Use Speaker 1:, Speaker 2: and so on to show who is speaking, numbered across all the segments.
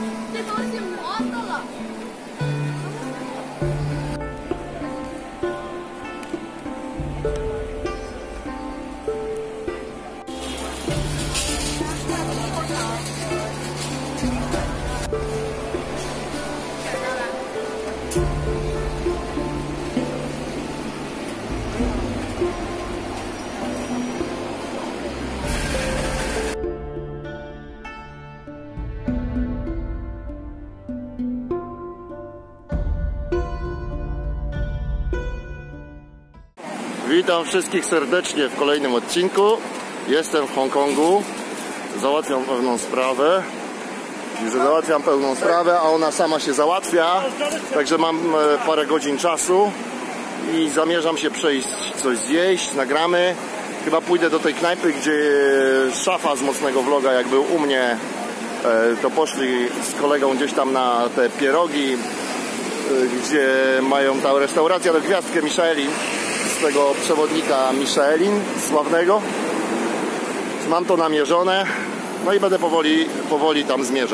Speaker 1: 这东西磨死了。
Speaker 2: Witam wszystkich serdecznie w kolejnym odcinku. Jestem w Hongkongu. Załatwiam pewną sprawę. Załatwiam pewną sprawę, a ona sama się załatwia. Także mam parę godzin czasu i zamierzam się przejść, coś zjeść, nagramy. Chyba pójdę do tej knajpy, gdzie szafa z mocnego vloga, jak był u mnie, to poszli z kolegą gdzieś tam na te pierogi, gdzie mają ta restauracja do gwiazdkę Michelin, z tego przewodnika Michelin sławnego. Mam to namierzone, no i będę powoli tam zmierzał.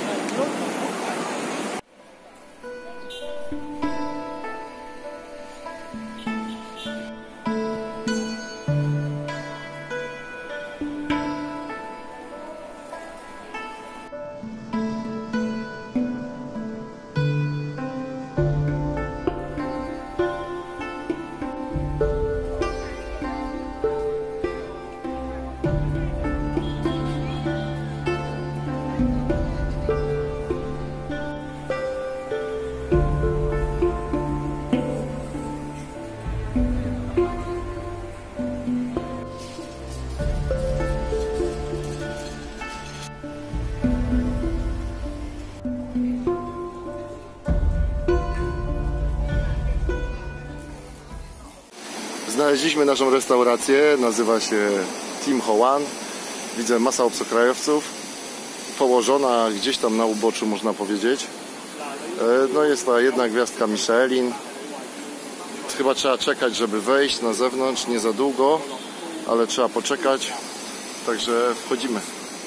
Speaker 2: Znaleźliśmy naszą restaurację, nazywa się Tim Ho Wan. Widzę masa obcokrajowców, położona gdzieś tam na uboczu, można powiedzieć. No jest ta jedna gwiazdka Michelin. Chyba trzeba czekać, żeby wejść na zewnątrz, nie za długo, ale trzeba poczekać, także wchodzimy.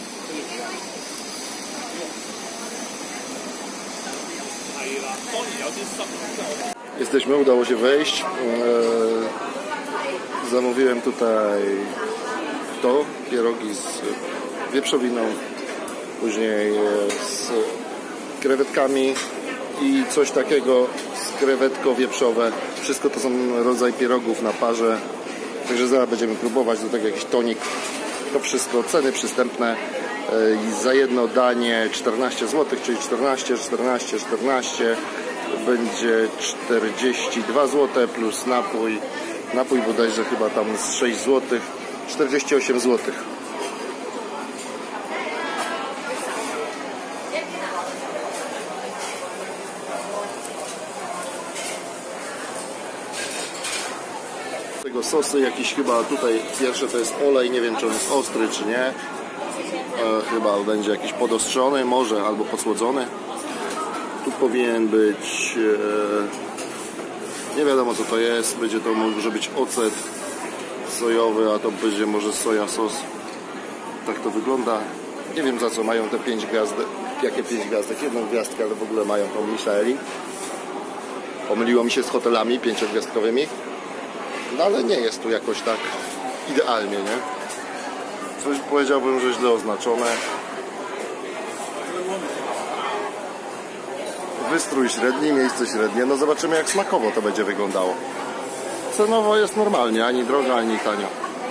Speaker 2: Jesteśmy, udało się wejść. Zamówiłem tutaj pierogi z wieprzowiną, później z krewetkami i coś takiego z krewetko-wieprzowe. Wszystko to są rodzaj pierogów na parze, także zaraz będziemy próbować. Do tego jakiś tonik. To wszystko ceny przystępne. I za jedno danie 14 zł, czyli 14 będzie 42 zł plus napój. Napój bodajże chyba tam z 6 zł, 48 zł. Tego sosy jakiś chyba tutaj pierwsze to jest olej, nie wiem czy on jest ostry czy nie. Chyba będzie jakiś podostrzony, może albo podsłodzony. Tu powinien być nie wiadomo co to jest, będzie to może być ocet sojowy, a to będzie może soja sos. Tak to wygląda. Nie wiem za co mają te 5 gwiazdek. Jakie 5 gwiazdek? Jedną gwiazdkę, ale w ogóle mają tą Michelin. Pomyliło mi się z hotelami 5-gwiazdkowymi. No ale nie jest tu jakoś tak idealnie, nie? Coś powiedziałbym, że źle oznaczone. Wystrój średni, miejsce średnie. No zobaczymy jak smakowo to będzie wyglądało. Cenowo jest normalnie, ani drogo, ani tanio.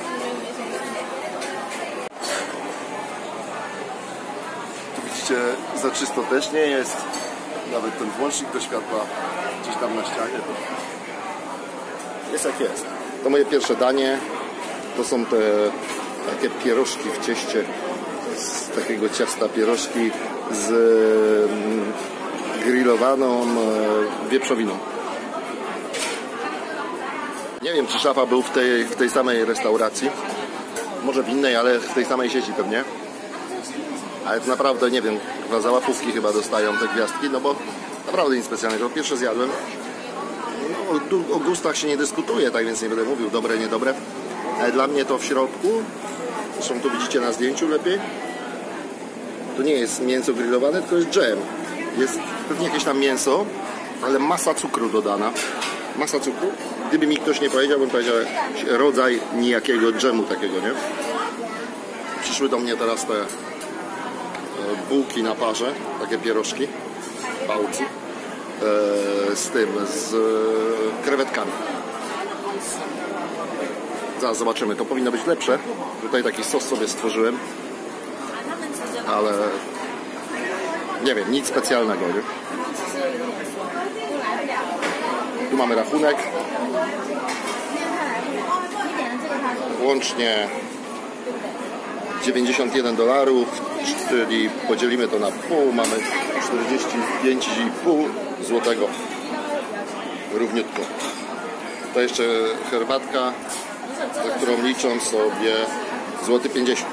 Speaker 2: Tu widzicie, za czysto też nie jest. Nawet ten włącznik do światła gdzieś tam na ścianie. Jest jak jest. To moje pierwsze danie. To są te takie pierożki w cieście. Z takiego ciasta pierożki z grillowaną wieprzowiną. Nie wiem czy szafa był w tej samej restauracji. Może w innej, ale w tej samej sieci pewnie. Ale to naprawdę nie wiem, za łapówki chyba dostają te gwiazdki, no bo naprawdę nic specjalnego. Pierwsze zjadłem. No, o gustach się nie dyskutuje, tak więc nie będę mówił dobre, niedobre. Ale dla mnie to w środku, zresztą tu widzicie na zdjęciu lepiej, To nie jest mięso grillowane, tylko jest dżem. Jest pewnie jakieś tam mięso, ale masa cukru dodana. Masa cukru. Gdyby mi ktoś nie powiedział, bym powiedział rodzaj nijakiego dżemu takiego, nie? Przyszły do mnie teraz te bułki na parze, takie pierożki, pałki, z krewetkami. Zaraz zobaczymy, to powinno być lepsze. Tutaj taki sos sobie stworzyłem, ale nie wiem, nic specjalnego, nie? Tu mamy rachunek. Łącznie $91, czyli podzielimy to na pół, mamy 45,5 złotego. Równiutko. To jeszcze herbatka, za którą liczą sobie złoty 50.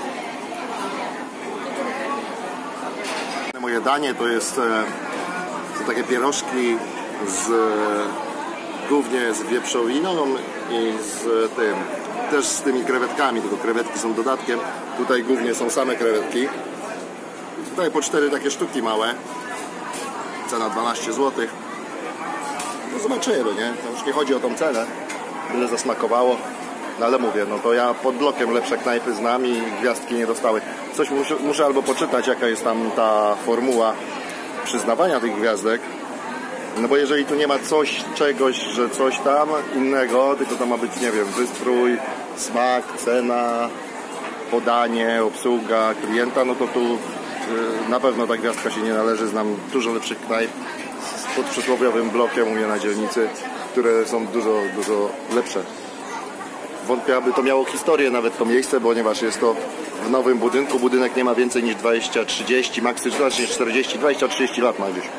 Speaker 2: Moje danie to jest to takie pierożki głównie z wieprzowiną i z tym, też z tymi krewetkami, tylko krewetki są dodatkiem. Tutaj głównie są same krewetki. Tutaj po 4 takie sztuki małe. Cena 12 zł. No zobaczymy, nie? To już nie chodzi o tą cenę, ile zasmakowało. No ale mówię, no to ja pod blokiem lepsze knajpy znam i gwiazdki nie dostały. Coś muszę albo poczytać, jaka jest tam ta formuła przyznawania tych gwiazdek. No bo jeżeli tu nie ma czegoś, że coś tam innego, tylko to ma być, nie wiem, wystrój, smak, cena, podanie, obsługa klienta, no to tu na pewno ta gwiazdka się nie należy. Znam dużo lepszych knajp pod przysłowiowym blokiem u mnie na dzielnicy, które są dużo lepsze. Wątpię, aby to miało historię nawet to miejsce, ponieważ jest to w nowym budynku. Budynek nie ma więcej niż 20-30, maksymalnie 40, 20-30 lat ma gdzieś.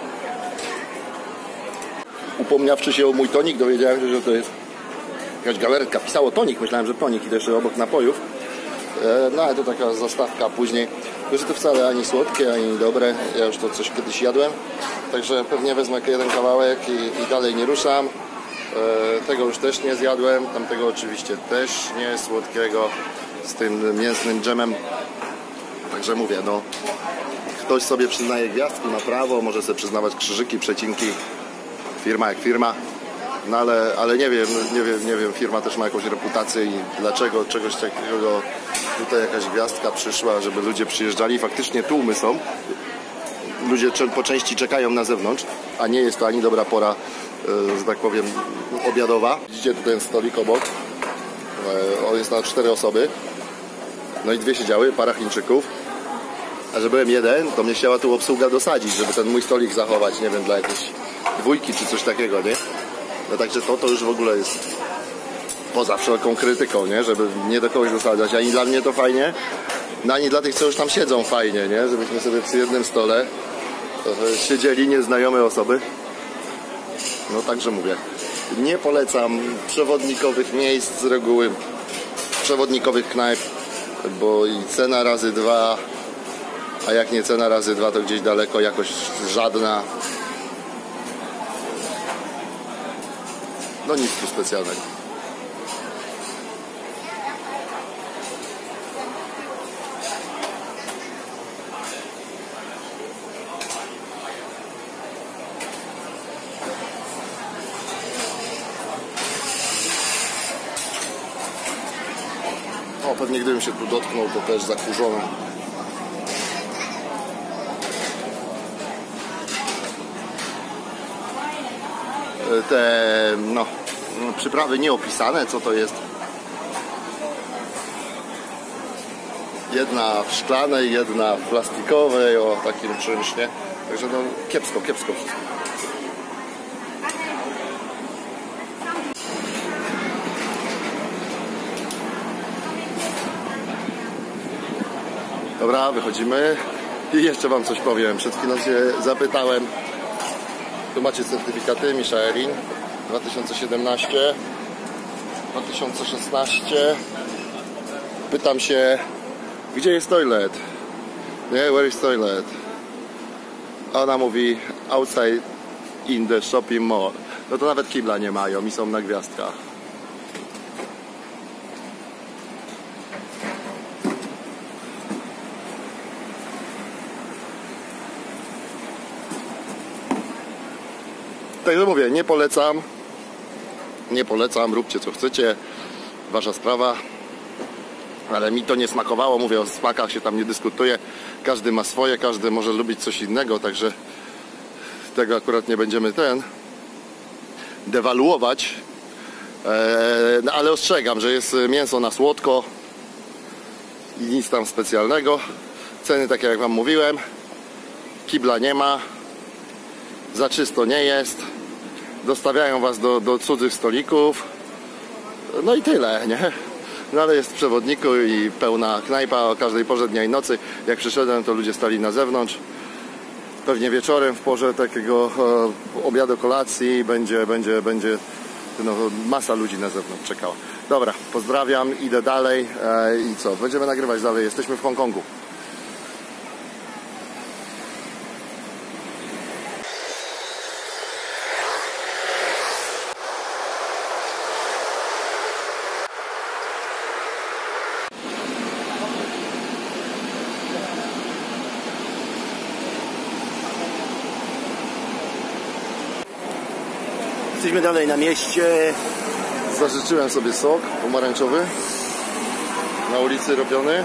Speaker 2: Upomniawszy się o mój tonik, dowiedziałem się, że to jest jakaś galaretka. Pisało tonik, myślałem, że tonik i też obok napojów. No ale to taka zastawka później. Że to wcale ani słodkie, ani dobre. Ja już to coś kiedyś jadłem. Także pewnie wezmę jeden kawałek i dalej nie ruszam. Tego już też nie zjadłem. Tamtego oczywiście też nie, słodkiego z tym mięsnym dżemem. Także mówię, no ktoś sobie przyznaje gwiazdki, ma prawo, może sobie przyznawać krzyżyki, przecinki. Firma jak firma. No ale nie wiem, firma też ma jakąś reputację i dlaczego czegoś takiego tutaj jakaś gwiazdka przyszła, żeby ludzie przyjeżdżali. Faktycznie tłumy są. Ludzie po części czekają na zewnątrz, a nie jest to ani dobra pora, że tak powiem, obiadowa. Widzicie tutaj ten stolik obok. On jest na 4 osoby. No i 2 siedziały, para Chińczyków. A że byłem jeden, to mnie chciała tu obsługa dosadzić, żeby ten mój stolik zachować, nie wiem, dla jakiejś dwójki czy coś takiego, nie? No także to już w ogóle jest poza wszelką krytyką, nie? Żeby nie do kogoś dosadzać. Ani dla mnie to fajnie, no ani dla tych, co już tam siedzą fajnie, nie? Żebyśmy sobie przy jednym stole siedzieli nieznajome osoby. No także mówię, nie polecam przewodnikowych miejsc z reguły, przewodnikowych knajp, bo i cena razy 2, a jak nie cena razy 2, to gdzieś daleko, jakoś żadna. No nic tu specjalnego. O, pewnie gdybym się tu dotknął, to też zakurzone. Te przyprawy nieopisane, co to jest. Jedna w szklanej, jedna w plastikowej, o takim czymś, nie? Także no kiepsko wszystko. Dobra, wychodzimy i jeszcze wam coś powiem. Przed chwilą się zapytałem. Tu macie certyfikaty Michelin 2017, 2016. Pytam się, gdzie jest toilet? Nie, where is toilet? A ona mówi, outside in the shopping mall. No to nawet kibla nie mają i są na gwiazdkach. Także mówię, nie polecam, róbcie co chcecie, wasza sprawa, ale mi to nie smakowało, mówię, o smakach się tam nie dyskutuje, każdy ma swoje, każdy może lubić coś innego, także tego akurat nie będziemy dewaluować, no, ale ostrzegam, że jest mięso na słodko i nic tam specjalnego, ceny takie jak wam mówiłem, kibla nie ma, za czysto nie jest, dostawiają was do cudzych stolików, no i tyle, nie? No ale jest w przewodniku i pełna knajpa o każdej porze dnia i nocy. Jak przyszedłem, to ludzie stali na zewnątrz. Pewnie wieczorem w porze takiego obiadu, kolacji będzie no, masa ludzi na zewnątrz czekała. Dobra, pozdrawiam, idę dalej i co? Będziemy nagrywać dalej. Jesteśmy w Hongkongu.
Speaker 3: Jesteśmy dalej na mieście.
Speaker 2: Zażyczyłem sobie sok pomarańczowy na ulicy robiony.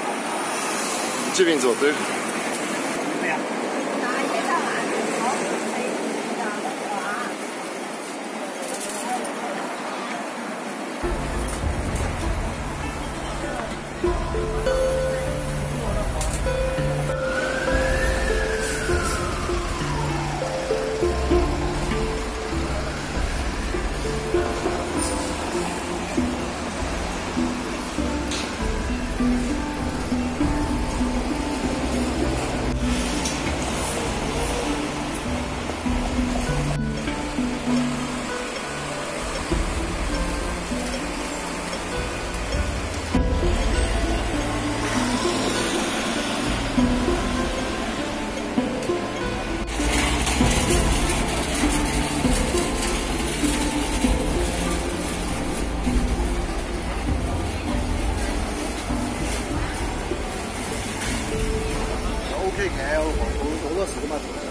Speaker 2: 9 zł.
Speaker 3: OK 嘅，好多時都嘛。